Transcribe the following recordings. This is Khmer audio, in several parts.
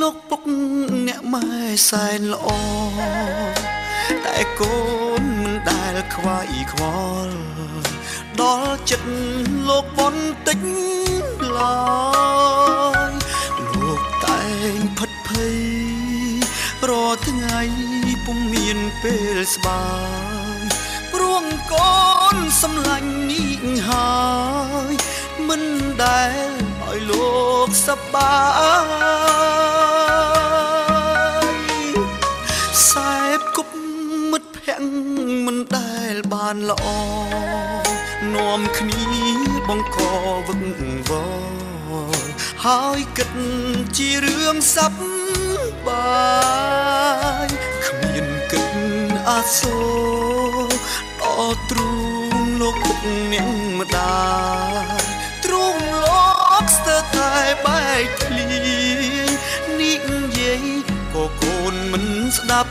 លោកពុកអ្នកម៉ែសែនល្អតែកូនមិនដែលខ្វាយខ្វល់ដល់ចិត្តលោកបន្តិចឡើយលោកតែងផិតភ័យរាល់ថ្ងៃពុំមានពេលស្បាយព្រោះកូនសំឡាញ់នេះហើយមិនដែលឲ្យលោកសប្បាយសែបគប់មិត្តភក្តិមិនដែលបានល្អនាំគ្នាបង្កវឹកវរហើយគិតជារឿងសប្បាយគ្មានគិតអាសូរដល់ទ្រូងលោកពុកអ្នកម្ដាយទ្រូងលោកស្ទើរតែបែកធ្លាយនិយាយក៏កូនមិនស្ដាប់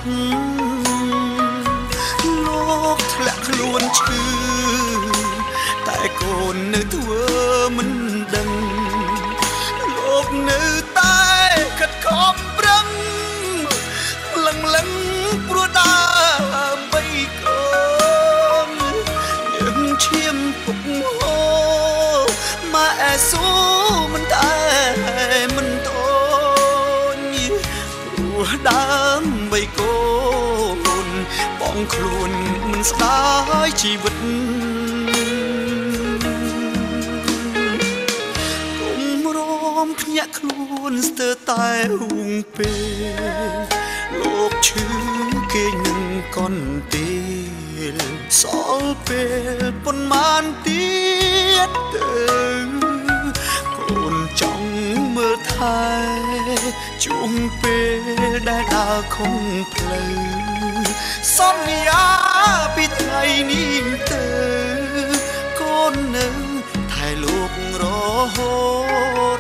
លោកធ្លាក់ខ្លួនឈឺតែកូននៅធ្វើមិនដឹងលោកនៅតែខិតខំប្រឹងលឹងព្រោះដើម្បីកូនយើងឈាមពុកហូម៉ែស៊ូមិនតែមិនតូនព្រោះដើម្បីកូនបងខ្លួនមិនស្ដាយជីវិតភ្ញាក់ខ្លួនស្ទើរតែហួងពេលលោកឈឺគេនឹងកន់ទៀតសល់ពេលប៉ុន្មានទៀតទៅកូនចង់មើលថែជួងពេលដែលដើរខុំផ្លូវសន្យាពីថ្ងៃនេះទៅកូននៅថែលោករហូត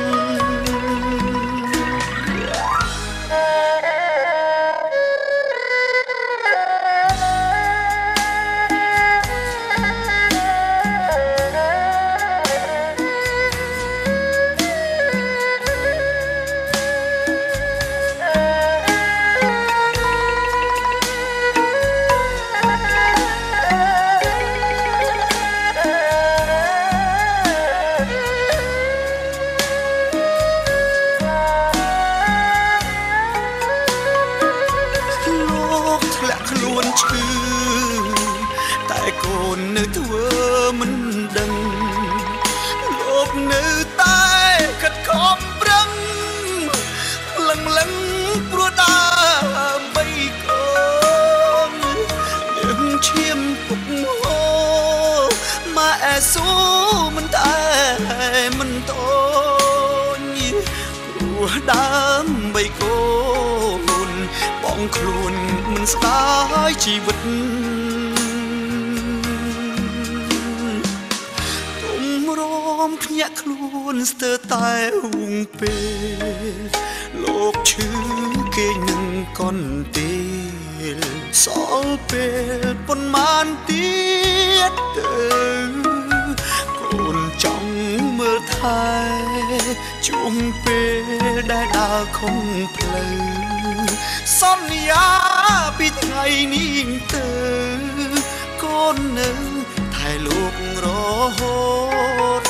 ខ្លួនឈឺតែកូននៅធ្វើមិនដឹងលោកនៅតែខិតខំប្រឹងលឹងព្រោះដើម្បីកូនយើងឈាមពុកហូម៉ែស៊ូមិនតែមិនតូនព្រោះដើម្បីកូនបងខ្លួនមិនស្ដាយជីវិតទុំរំភ្ញាក់ខ្លួនស្ទើរតែហួងពេលលោកឈឺគេនឹងកន់ទៀតសល់ពេលប៉ុន្មានទៀតទៅកូនចង់មើលថែជួងពេលដែលដើរខុំផ្លូវសន្យាពីថ្ងៃនេះទៅកូននៅថែលោករហូត